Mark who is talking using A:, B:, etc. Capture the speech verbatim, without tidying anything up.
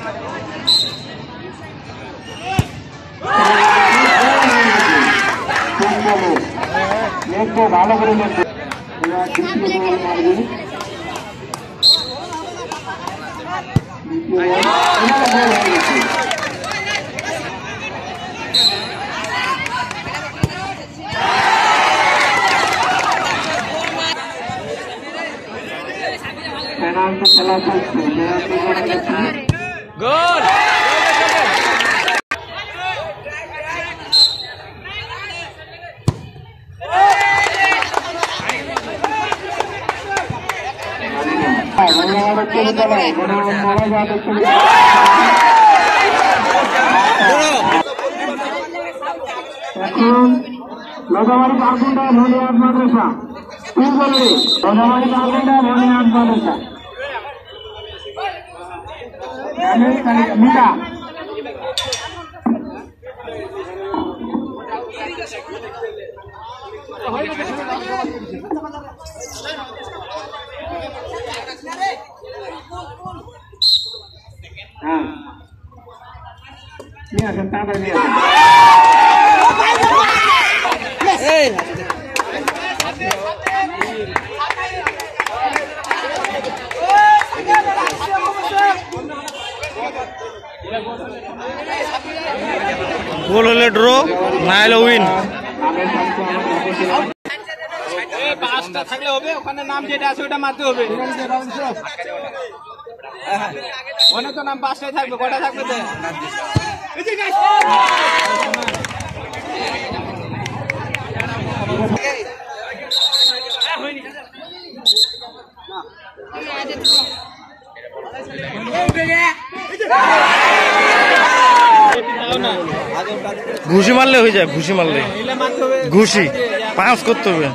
A: ভালো করে পেনাল্টি খেলা চলছে। গোল এখন লোকাবাড়ি কাকুন্ডা ভোলিয়াট মাদ্রাসা তিন বলি লোকাবাড়ি কাকুন্ডা ভোলিয়াট মাদ্রাসা মিটা হ্যাঁ নিয়ে আসেন তাড়াতাড়ি নিয়ে আসেন।
B: গোল হলে ড্র, না হলে উইন।
C: পাঁচটা থাকলে হবে, ওখানে নাম যেটা আছে ওটা মারতে হবে। অনেক তো নাম পাঁচটায় থাকবে, কটা থাকবে তো?
B: ঘুষি মারলে হয়ে যায়, ঘুষি মারলে ঘুষি পাঁচ করতে হবে।